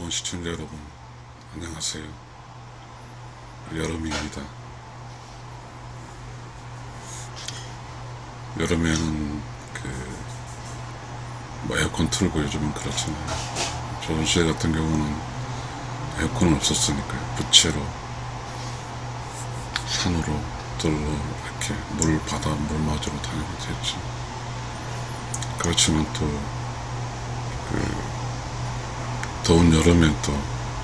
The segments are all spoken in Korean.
반가운 시청자 여러분, 안녕하세요. 여름입니다. 여름에는 에어컨 틀고 요즘은 그렇잖아요. 조선시대 같은 경우는 에어컨은 없었으니까요. 부채로 산으로 들로 이렇게 물 맞으러 다니고 됐죠. 그렇지만 또 더운 여름에 또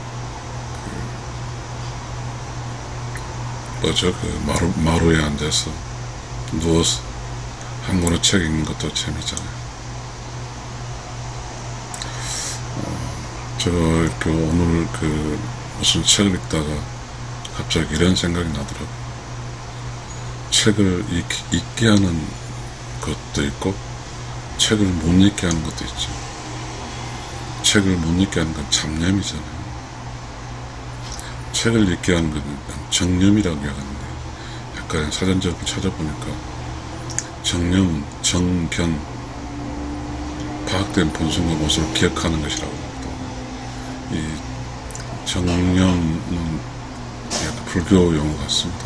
마루에 앉아서 누워서 한 권의 책 읽는 것도 재미잖아요. 제가 이렇게 오늘 무슨 책을 읽다가 갑자기 이런 생각이 나더라고요. 책을 읽게 하는 것도 있고 책을 못 읽게 하는 것도 있죠. 책을 못 읽게 하는 건 잡념이잖아요. 책을 읽게 하는 건 정념이라고 이야기하는데, 약간 사전적으로 찾아보니까 정념은 정견, 파악된 본성과 모습을 기억하는 것이라고 합니다. 이 정념은 약간 불교 용어 같습니다.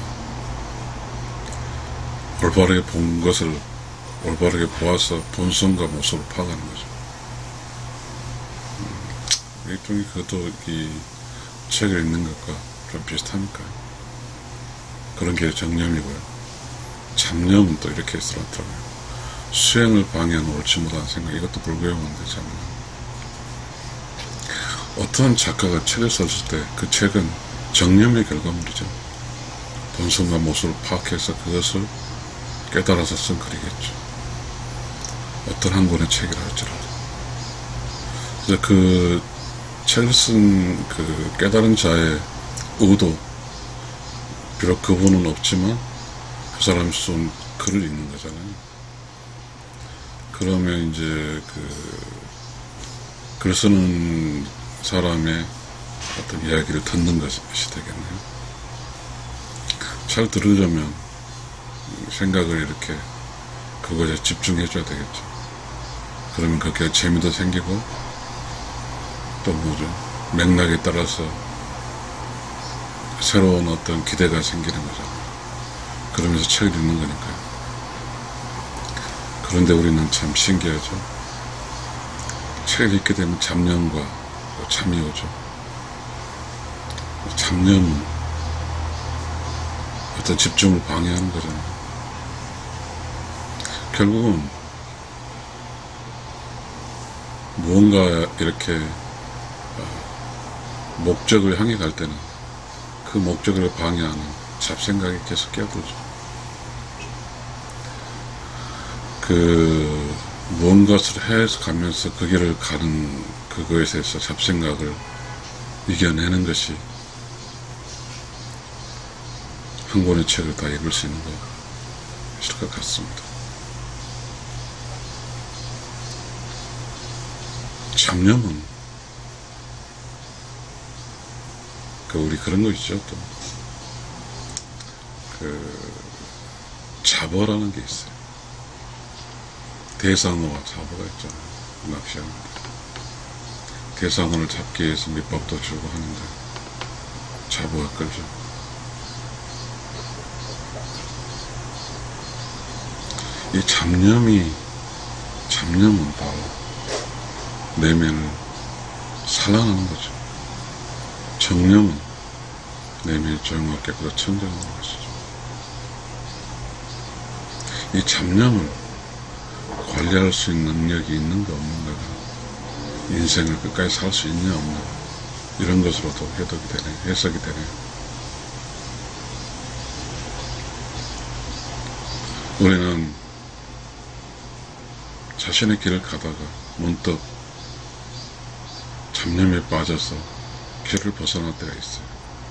올바르게 본 것을 올바르게 보아서 본성과 모습을 파악하는 거죠. 일종의 그것도 이 책을 읽는 것과 좀 비슷하니까요. 그런 게 정념이고요. 잡념은 또 이렇게 쓰라더라고요. 수행을 방해하는 옳지 못한 생각, 이것도 불교용어인데 잡념. 어떤 작가가 책을 썼을 때 그 책은 정념의 결과물이죠. 본성과 모습을 파악해서 그것을 깨달아서 쓴 글이겠죠. 어떤 한 권의 책이라 할지라도. 그래서 그 책을 쓴 깨달은 자의 의도, 비록 그분은 없지만 그 사람이 쓴 글을 읽는 거잖아요. 그러면 이제 글 쓰는 사람의 어떤 이야기를 듣는 것이 되겠네요. 잘 들으려면 생각을 이렇게 그것에 집중해 줘야 되겠죠. 그러면 그렇게 재미도 생기고 또 맥락에 따라서 새로운 어떤 기대가 생기는 거잖아요. 그러면서 책을 읽는 거니까요. 그런데 우리는 참 신기하죠. 책을 읽게 되면 잡념과 잠이 오죠. 잡념은 어떤 집중을 방해하는 거잖아요. 결국은 무언가 이렇게 목적을 향해 갈 때는 그 목적을 방해하는 잡생각이 계속 끼어들죠. 무언가를 해서 가면서 그 길을 가는 그거에 대해서 잡생각을 이겨내는 것이 한 권의 책을 다 읽을 수 있는 것일 것 같습니다. 잡념은 우리 그런 거 있죠. 또 잡어라는 게 있어요. 대상어와 잡어가 있잖아요. 낚시하는데 대상어를 잡기 위해서 밑밥도 주고 하는데 잡어가 끌죠. 이 잡념은 바로 내면을 산란하는 거죠. 정념은 내면이 조용하고 깨끗하고 청정하는 것이죠. 이 잡념을 관리할 수 있는 능력이 있는가 없는가가 인생을 끝까지 살 수 있냐 없냐, 이런 것으로도 해석이 되네요. 우리는 자신의 길을 가다가 문득 잡념에 빠져서 길을 벗어날 때가 있어요.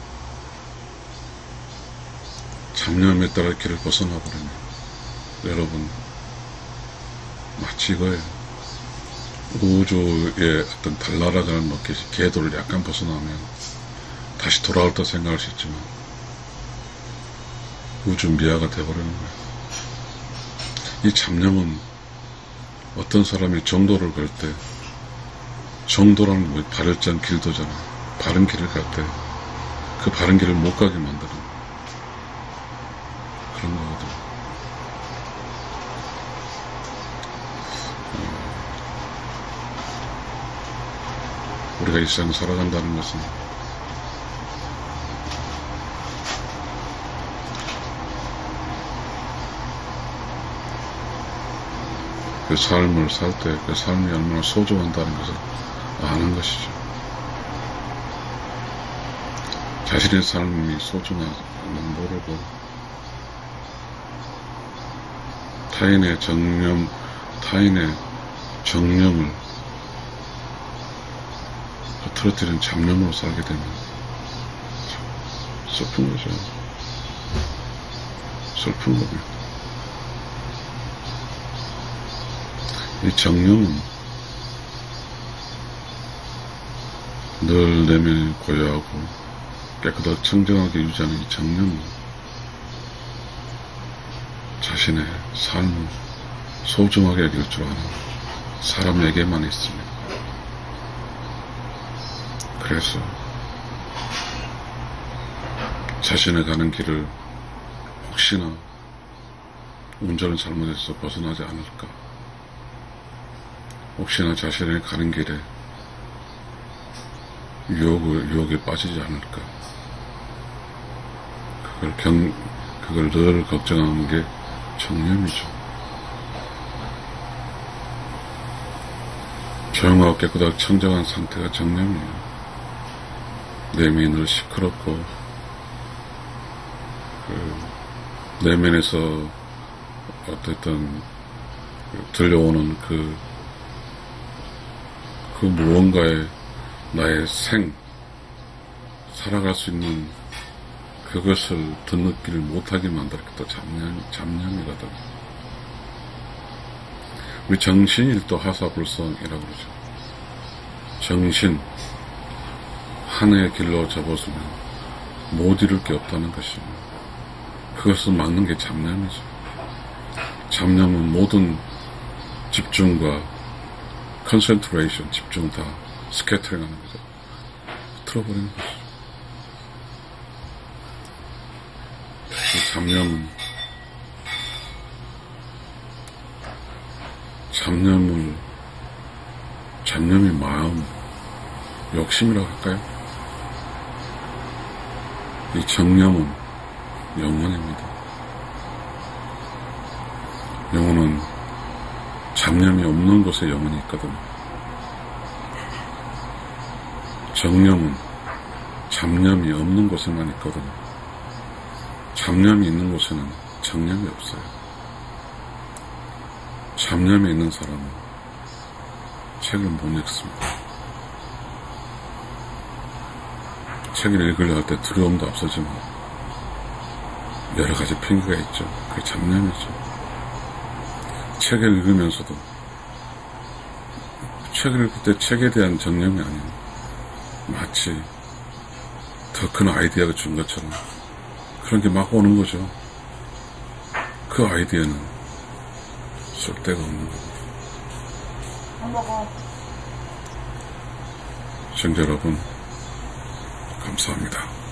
잡념에 따라 길을 벗어나 버리면 여러분 마치 이거예요. 우주의 어떤 달나라가는 먹듯이 궤도를 약간 벗어나면 다시 돌아올 때 생각할 수 있지만 우주 미아가 되어버리는 거예요. 이 잡념은 어떤 사람이 정도를 걸 때 정도라는 뭐 바르지 않은 길도잖아. 바른 길을 갈 때 그 바른 길을 못 가게 만드는 그런 거거든. 우리가 이 세상을 살아간다는 것은 그 삶을 살 때 그 삶이 얼마나 소중한다는 것을 아는 것이죠. 자신의 삶이 소중함을 모르고 타인의 정념을 흐트러뜨리는 잡념으로 살게 되면 슬픈 거죠. 슬픈 겁니다. 이 정념은 늘 내면이 고요하고 깨끗하고 청정하게 유지하는 이 정념은 자신의 삶을 소중하게 여길 줄 아는 사람에게만 있습니다. 그래서 자신의 가는 길을 혹시나 운전을 잘못해서 벗어나지 않을까, 혹시나 자신의 가는 길에 유혹에 빠지지 않을까, 그걸 늘 걱정하는 게 정념이죠. 조용하고 깨끗하고 청정한 상태가 정념이에요. 내면이 늘 시끄럽고 내면에서 어쨌든 들려오는 그 무언가에 나의 살아갈 수 있는 그것을 듣느끼를 못하게 만들었겠다. 잡념이거든. 우리 정신일도 하사불성이라고 그러죠. 정신 하나의 길로 접어서면 못 이룰 게 없다는 것입니다. 그것을 막는 게 잡념이죠. 잡념은 모든 집중과 컨센트레이션, 집중 다 스캐터링 하는 거죠. 틀어버리는 것이죠. 잡념이 마음, 욕심이라고 할까요? 이 정념은 영혼입니다. 영혼은 잡념이 없는 곳에 영혼이 있거든요. 정념은 잡념이 없는 곳에만 있거든요. 잡념이 있는 곳에는 정념이 없어요. 잡념이 있는 사람은 책을 못 읽습니다. 책을 읽으려 할 때 두려움도 앞서지만 여러 가지 핑계가 있죠. 그게 잡념이죠. 책을 읽으면서도 책을 읽을 때 책에 대한 정념이 아니고 마치 더 큰 아이디어가 준 것처럼 그런 게 막 오는 거죠. 그 아이디어는 쓸데가 없는 겁니다. 시청자 여러분, 감사합니다.